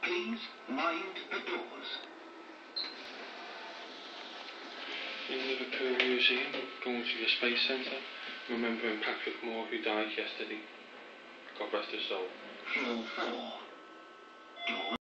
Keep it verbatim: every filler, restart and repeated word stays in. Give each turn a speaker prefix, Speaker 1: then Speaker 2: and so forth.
Speaker 1: Please mind the doors.
Speaker 2: In Liverpool Museum, going to the Space Centre, remembering Patrick Moore, who died yesterday. God rest his soul.
Speaker 1: Floor four. Door